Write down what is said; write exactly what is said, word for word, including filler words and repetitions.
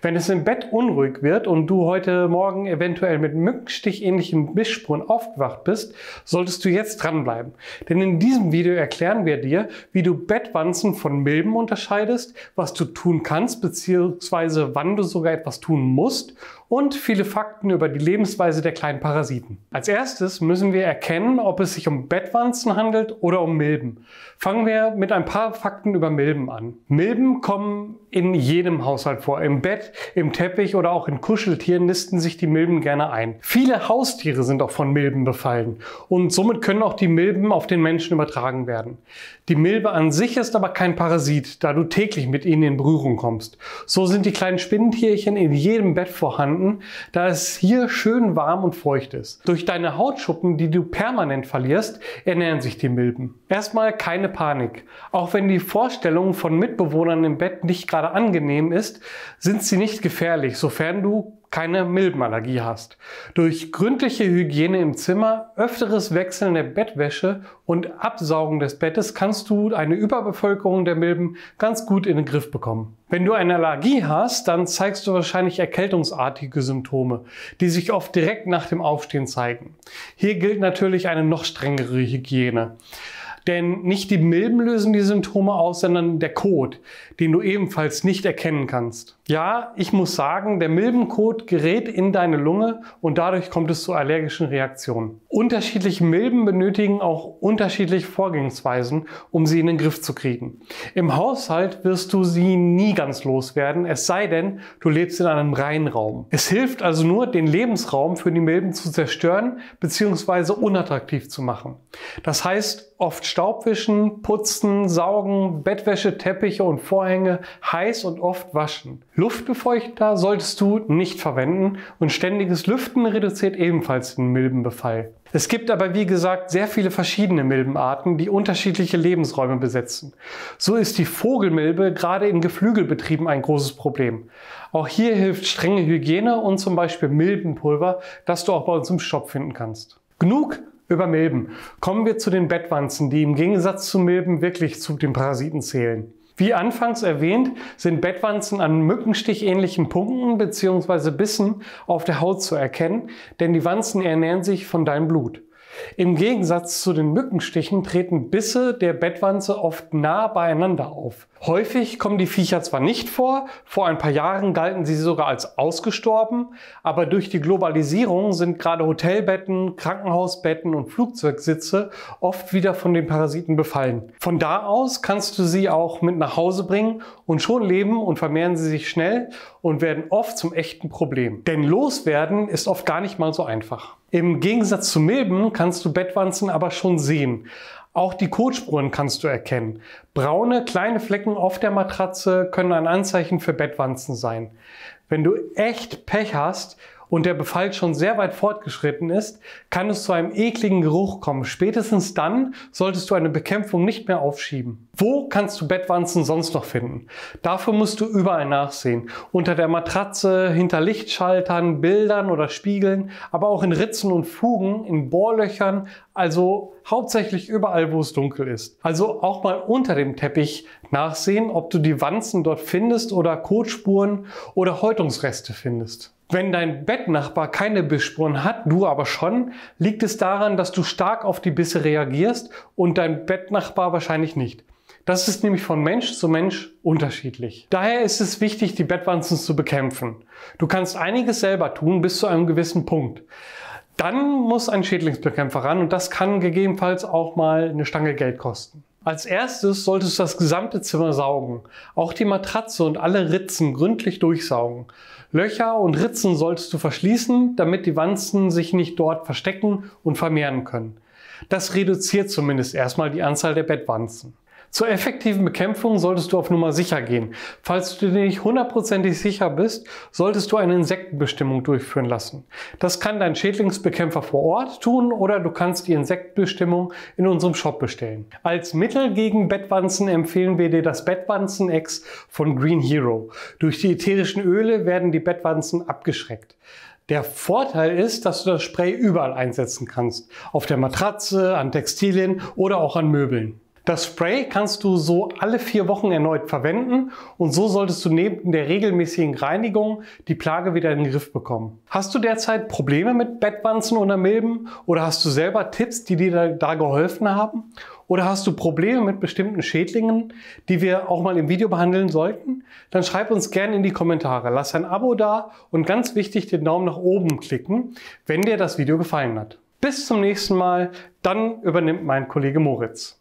Wenn es im Bett unruhig wird und du heute Morgen eventuell mit mückenstickähnlichen Bissspuren aufgewacht bist, solltest du jetzt dranbleiben. Denn in diesem Video erklären wir dir, wie du Bettwanzen von Milben unterscheidest, was du tun kannst bzw. wann du sogar etwas tun musst und viele Fakten über die Lebensweise der kleinen Parasiten. Als erstes müssen wir erkennen, ob es sich um Bettwanzen handelt oder um Milben. Fangen wir mit ein paar Fakten über Milben an. Milben kommen in jedem Haushalt vor. Im Bett, im Teppich oder auch in Kuscheltieren nisten sich die Milben gerne ein. Viele Haustiere sind auch von Milben befallen und somit können auch die Milben auf den Menschen übertragen werden. Die Milbe an sich ist aber kein Parasit, da du täglich mit ihnen in Berührung kommst. So sind die kleinen Spinnentierchen in jedem Bett vorhanden, da es hier schön warm und feucht ist. Durch deine Hautschuppen, die du permanent verlierst, ernähren sich die Milben. Erstmal keine Panik. Auch wenn die Vorstellung von Mitbewohnern im Bett nicht gerade angenehm ist, sind sie nicht gefährlich, sofern du keine Milbenallergie hast. Durch gründliche Hygiene im Zimmer, öfteres Wechseln der Bettwäsche und Absaugen des Bettes kannst du eine Überbevölkerung der Milben ganz gut in den Griff bekommen. Wenn du eine Allergie hast, dann zeigst du wahrscheinlich erkältungsartige Symptome, die sich oft direkt nach dem Aufstehen zeigen. Hier gilt natürlich eine noch strengere Hygiene. Denn nicht die Milben lösen die Symptome aus, sondern der Kot, den du ebenfalls nicht erkennen kannst. Ja, ich muss sagen, der Milbenkot gerät in deine Lunge und dadurch kommt es zu allergischen Reaktionen. Unterschiedliche Milben benötigen auch unterschiedliche Vorgehensweisen, um sie in den Griff zu kriegen. Im Haushalt wirst du sie nie ganz loswerden, es sei denn, du lebst in einem Reinraum. Es hilft also nur, den Lebensraum für die Milben zu zerstören bzw. unattraktiv zu machen. Das heißt, oft Staubwischen, putzen, saugen, Bettwäsche, Teppiche und Vorhänge heiß und oft waschen. Luftbefeuchter solltest du nicht verwenden und ständiges Lüften reduziert ebenfalls den Milbenbefall. Es gibt aber wie gesagt sehr viele verschiedene Milbenarten, die unterschiedliche Lebensräume besetzen. So ist die Vogelmilbe gerade in Geflügelbetrieben ein großes Problem. Auch hier hilft strenge Hygiene und zum Beispiel Milbenpulver, das du auch bei uns im Shop finden kannst. Genug über Milben. Kommen wir zu den Bettwanzen, die im Gegensatz zu Milben wirklich zu den Parasiten zählen. Wie anfangs erwähnt, sind Bettwanzen an mückenstickähnlichen Punkten bzw. Bissen auf der Haut zu erkennen, denn die Wanzen ernähren sich von deinem Blut. Im Gegensatz zu den Mückenstichen treten Bisse der Bettwanze oft nah beieinander auf. Häufig kommen die Viecher zwar nicht vor, vor ein paar Jahren galten sie sogar als ausgestorben, aber durch die Globalisierung sind gerade Hotelbetten, Krankenhausbetten und Flugzeugsitze oft wieder von den Parasiten befallen. Von da aus kannst du sie auch mit nach Hause bringen und schon leben und vermehren sie sich schnell und werden oft zum echten Problem. Denn loswerden ist oft gar nicht mal so einfach. Im Gegensatz zu Milben kannst du Bettwanzen aber schon sehen. Auch die Kotspuren kannst du erkennen. Braune, kleine Flecken auf der Matratze können ein Anzeichen für Bettwanzen sein. Wenn du echt Pech hast und der Befall schon sehr weit fortgeschritten ist, kann es zu einem ekligen Geruch kommen. Spätestens dann solltest du eine Bekämpfung nicht mehr aufschieben. Wo kannst du Bettwanzen sonst noch finden? Dafür musst du überall nachsehen. Unter der Matratze, hinter Lichtschaltern, Bildern oder Spiegeln, aber auch in Ritzen und Fugen, in Bohrlöchern, also hauptsächlich überall, wo es dunkel ist. Also auch mal unter dem Teppich nachsehen, ob du die Wanzen dort findest oder Kotspuren oder Häutungsreste findest. Wenn dein Bettnachbar keine Bissspuren hat, du aber schon, liegt es daran, dass du stark auf die Bisse reagierst und dein Bettnachbar wahrscheinlich nicht. Das ist nämlich von Mensch zu Mensch unterschiedlich. Daher ist es wichtig, die Bettwanzen zu bekämpfen. Du kannst einiges selber tun bis zu einem gewissen Punkt. Dann muss ein Schädlingsbekämpfer ran und das kann gegebenenfalls auch mal eine Stange Geld kosten. Als erstes solltest du das gesamte Zimmer saugen. Auch die Matratze und alle Ritzen gründlich durchsaugen. Löcher und Ritzen solltest du verschließen, damit die Wanzen sich nicht dort verstecken und vermehren können. Das reduziert zumindest erstmal die Anzahl der Bettwanzen. Zur effektiven Bekämpfung solltest du auf Nummer sicher gehen. Falls du dir nicht hundertprozentig sicher bist, solltest du eine Insektenbestimmung durchführen lassen. Das kann dein Schädlingsbekämpfer vor Ort tun oder du kannst die Insektenbestimmung in unserem Shop bestellen. Als Mittel gegen Bettwanzen empfehlen wir dir das Bettwanzen-Ex von Green Hero. Durch die ätherischen Öle werden die Bettwanzen abgeschreckt. Der Vorteil ist, dass du das Spray überall einsetzen kannst. Auf der Matratze, an Textilien oder auch an Möbeln. Das Spray kannst du so alle vier Wochen erneut verwenden und so solltest du neben der regelmäßigen Reinigung die Plage wieder in den Griff bekommen. Hast du derzeit Probleme mit Bettwanzen oder Milben oder hast du selber Tipps, die dir da geholfen haben? Oder hast du Probleme mit bestimmten Schädlingen, die wir auch mal im Video behandeln sollten? Dann schreib uns gerne in die Kommentare. Lass ein Abo da und ganz wichtig, den Daumen nach oben klicken, wenn dir das Video gefallen hat. Bis zum nächsten Mal, dann übernimmt mein Kollege Moritz.